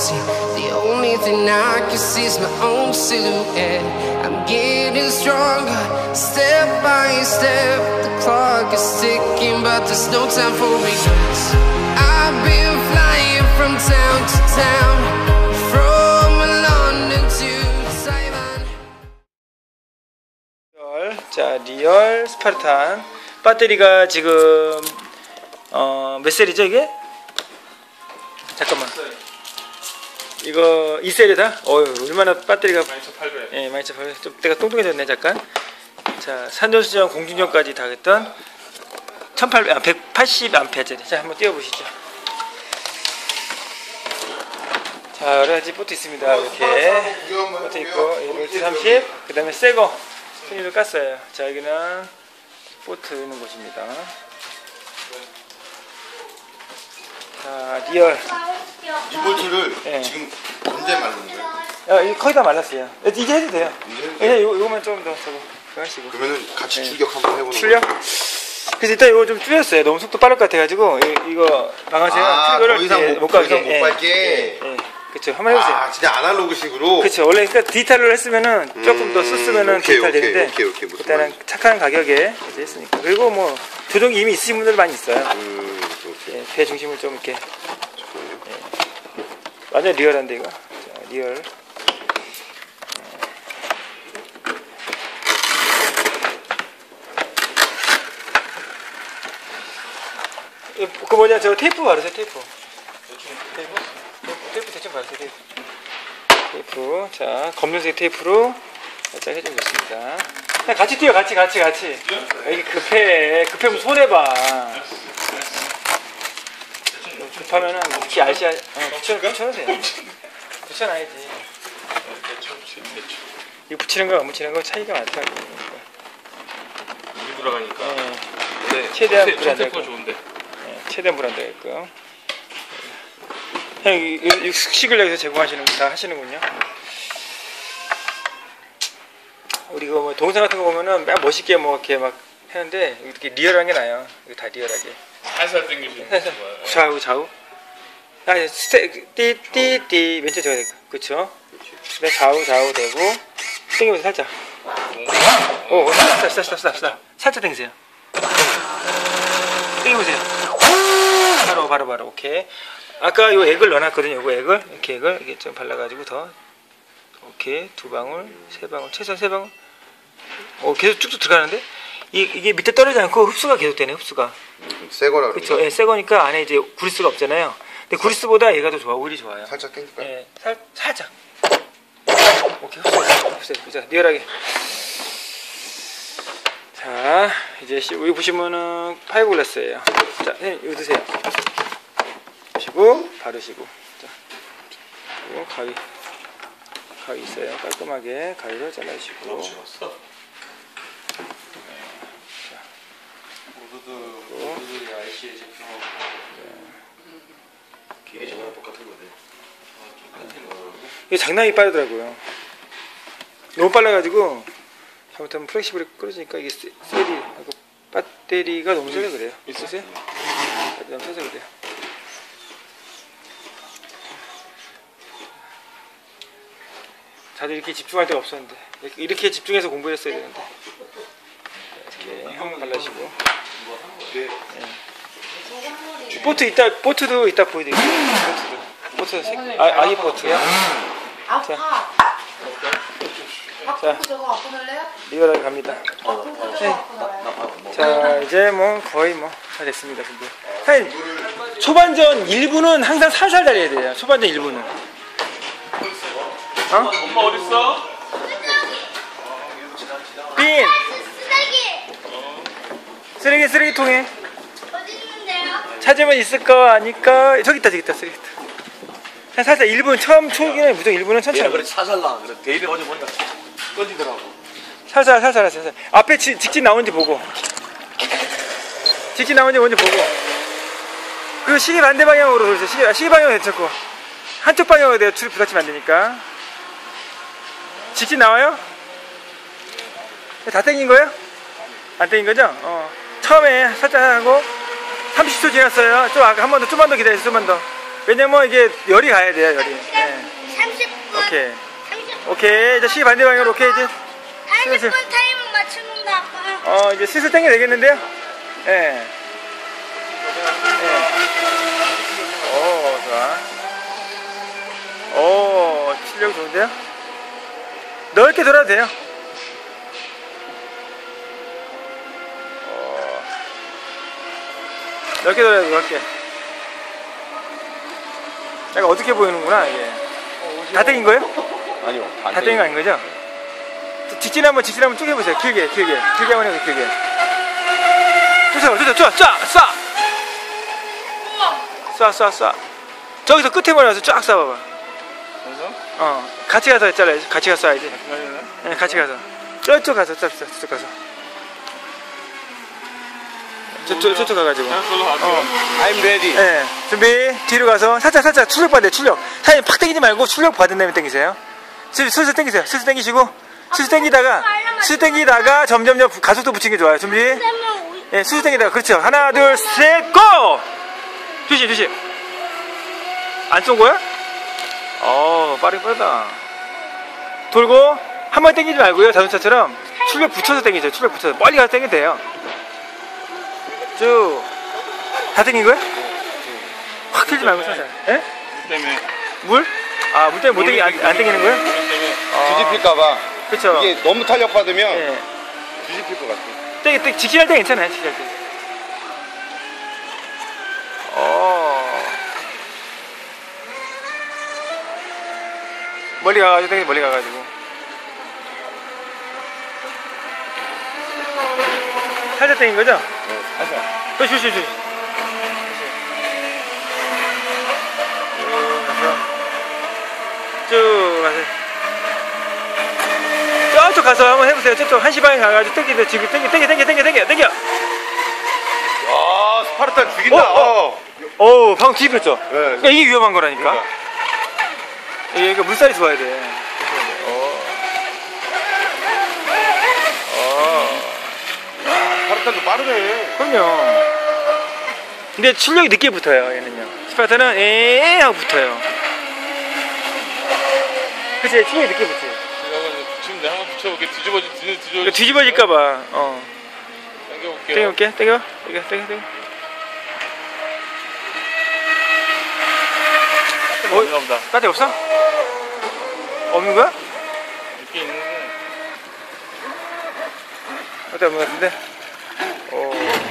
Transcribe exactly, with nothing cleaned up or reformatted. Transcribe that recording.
see. The only thing I can see is my own silhouette. I'm getting stronger, step by step. The clock is ticking, but there's no time for regrets. I've been flying from town to town, from London to Taiwan. 자, 리얼 스파르탄 배터리가 지금 어, 몇 셀이죠 이게? 잠깐만. 이거 이 셀이다? 어휴, 얼마나 배터리가 만 이천팔백. 예, 만 이천팔백. 좀 내가 뚱뚱해졌네 잠깐. 자, 산전수전 공중전까지 다 했던 천팔백, 아, 백팔십 암페어짜리. 자, 한번 띄워보시죠. 자, 여러 가지 포트 있습니다. 이렇게 포트 있고, 멀티 삼십, 그 다음에 새거 스니를 깠어요. 자, 여기는 포트 있는 곳입니다. 자, 리얼. 이 볼트를 네. 지금 언제 말른 거예요? 야, 이 거의 다 말랐어요. 이제 해도 돼요. 그냥 요, 요거만 좀 더 저거 하시고. 그러면은 같이 네. 출격 한번 해보는 출력? 거예요? 그래서 일단 이거 좀 줄였어요. 너무 속도 빠를 것 같아가지고 이, 이거 망하세요. 아, 트리거를 더 이상 예, 못, 못 더 가게. 이상 못 예, 밟게. 예, 예. 그쵸. 한번 해보세요. 아, 진짜 아날로그식으로. 그쵸. 원래 그러니까 디지털로 했으면은 조금 음, 더 썼으면은 오케이, 디지털 오케이, 되는데 오케이, 오케이, 무슨 일단은 말인지. 착한 가격에 이제 했으니까. 그리고 뭐 조종이 이미 있으신 분들 많이 있어요. 음, 오케이. 예, 배 중심을 좀 이렇게. 예. 완전 리얼한데 이거. 자, 리얼. 그 뭐냐 저 테이프 바르세요. 테이프 테이프 테이프, 테이프 대충 바르세요. 테이프 테이프. 자, 검정색 테이프로 살짝 해주고 있습니다. 그냥 같이 뛰어. 같이 같이 같이. 여기 급해. 급하면 손해봐. 급하면은 특히 알씨알 어, 붙여, 붙여놓으세요. 붙여놔야지. 이거 붙이는 거랑 안 붙이는 거 차이가 많다. 물이 들어가니까. 네. 최대한 불 안 테이프가 들고. 좋은데. 네, 최대한 불 안 들게끔. 형, 이 숙식을 여기서 제공하시는 다 하시는군요. 우리 이거 뭐 동영상 같은 거 보면은 막 멋있게 뭐 이렇게 막 하는데 이렇게 리얼한 게 나아요. 이거 다 리얼하게. 살살 당기시는 거 좋아요. 좌우 좌우. 아, 스테 띠띠띠 왼쪽 제가 될까? 그쵸? 그다음 좌우 좌우 되고 당기면서 살짝. 오, 오, 스탑 스탑 스탑 스탑 스탑. 살짝 당기세요. 당기보세요. 바로 바로 바로. 오케이. 아까 요 액을 넣어놨거든요. 요거 액을 이렇게 액을 이렇게 좀 발라가지고 더. 오케이. 두 방울, 세 방울, 최소한 세 방울. 오, 계속 쭉쭉 들어가는데 이 이게 밑에 떨어지지 않고 흡수가 계속 되네. 흡수가. 새 거라 그렇죠. 그러죠? 예, 새 거니까 안에 이제 구리스가 없잖아요. 근데 구리스보다 얘가 더 좋아. 오일이 좋아요. 살짝 당길까요? 예, 살 살짝. 오케이. 흡수, 흡수. 자, 리얼하게. 자, 이제 여기 보시면은 파이브글라스예요. 자, 선생님 이거 드세요. 보시고 바르시고. 자, 그리고 가위. 가위 있어요. 깔끔하게 가위로 잘라주시고. 모두들 모두들이 알씨의 제품하고 기계 전화랑 똑같은 거네. 똑같은 거. 이게 장난이 빠르더라고요. 너무 빨라가지고 잘못하면 플렉시블이 끊어지니까 이게 세, 셀이 하고 배터리가 너무 세서 그래요. 있으세요? 배터리 너무 세서 그래요. 다들 이렇게 집중할 데가 없었는데 이렇게, 이렇게 집중해서 공부했어야 되는데 이렇게 형 발라주시고. 네. 보트 이따 보트도 이따 보여드릴게요. 보트도 보트 색 아, 아이 보트야. 아파. 자, 저거 갖고 놀래요? 리얼하게 갑니다. 네. 자, 이제 뭐 거의 뭐 다 됐습니다. 근데 사장님 초반전 일 부는 항상 살살 달려야 돼요. 초반전 일 부는. 어? 엄마 어딨어? 빈 쓰레기! 쓰레기 쓰레기통에 어디 있는데요? 찾으면 있을 거 아니까. 저기 있다 저기 있다 쓰레기 있다. 그냥 살살 일 부는 처음 초기는 무조건 일 부는 천천히. 그래 사살 나. 그래 데이비 어제 보니까 꺼지더라고. 살살 살살 살살. 앞에 지, 직진 나오는지 보고. 직진 나오는지 먼저 보고. 그리고 시계 반대 방향으로 돌리세요. 시계, 시계 방향은 괜찮고 한쪽 방향으로 내가 줄을 부닥치면 안 되니까. 직진 나와요? 다 땡긴 거예요? 안 땡긴 거죠? 어. 처음에 살짝 하고 삼십 초 지났어요. 좀 아까 한 번 더, 좀만 더 기다려주세요. 좀만 더. 왜냐면 이게 열이 가야 돼요, 열이. 네. 오케이. 오케이. 이제 시계 반대 방향으로 오케이 이제. 삼십 분 타이밍 맞추는 거 아빠. 어 이제 슬슬 당겨 되겠는데요? 예. 예. 오 좋아. 오 실력 좋은데요? 넓게 돌아도 돼요. 어, 넓게 돌아야 돼, 넓게. 약간 어둡게 보이는구나 이게. 다 땡긴 거예요? 아니요. 다 땡긴 거 아닌 거죠? 직진 한번 직진 한번 쭉 해보세요. 길게 길게 길게 한번 해보세요. 길게. 쫓아 쫓아 쫓아 쏴! 쏴 쏴 쏴. 저기서 끝에만 와서 쫙 쏴봐봐. 어 같이 가서 했잖아요. 같이 가서 쏴야지. 네, 같이 가서 저쪽 가서 쏴 저쪽 가서 저쪽 저쪽 가가지고. 어. I'm ready. 네, 준비. 뒤로 가서 살짝 살짝 출력 받아요. 출력. 사장님 팍 당기지 말고 출력 받은 다음에 당기세요. 슬슬 슬슬 당기세요. 슬슬 당기시고 슬슬 당기다가 슬슬 당기다가 점점점 가속도 붙이는 게 좋아요. 준비. 예, 슬슬 당기다가 그렇죠. 하나 둘 셋 고! 조심 조심. 안 쏜 거야? 어 빠르게 빠르다. 돌고 한 번 당기지 말고요. 자동차처럼 출력 붙여서 당기죠. 출력 붙여서 멀리 가서 당기면 돼요. 쭉. 다 당긴 거야? 확 틀지 말고 살살. 예? 물 때문에. 물? 아, 물 때문에 못 당기, 안, 안 당기는 거야? 물 때문에. 뒤집힐까봐. 그쵸. 이게 너무 탄력 받으면 예. 뒤집힐 것 같아. 땡, 땡, 직진할 때 괜찮아요, 직진할 때. 어. 멀리 가가지고, 당기 멀리 가가지고. 살짝 당긴 거죠? 네, 살살. 조심, 조심, 조심. 쭉 가세요. 저쪽 가서 한번 해보세요. 저쪽 한시 방에 가가지고 땡기세요. 지금 땡겨, 땡겨, 땡겨, 땡겨, 땡겨, 땡겨. 와, 스파르탄 죽인다. 어, 어. 어우, 방금 뒤집혔죠? 네. 그러니까 이게 위험한 거라니까. 그러니까. 이게 그러니까 물살이 좋아야 돼. 어. 어. 스파르탄도 빠르네. 그럼요. 근데 출력이 늦게 붙어요, 얘는요. 스파르타는 에에 하고 붙어요. 그치, 출력이 늦게 붙어요. 지금 내가 한번 붙여볼게. 뒤집어지, 뒤집어지. 그러니까 뒤집어질까봐. 어. 당겨볼게요. 땡겨볼게. 땡겨. 땡겨, 땡겨, 땡겨. 어, 없나 보다. 까지 없어? 없는 거야? 있긴 있는데. 어때, 없는 거 같은데? 어.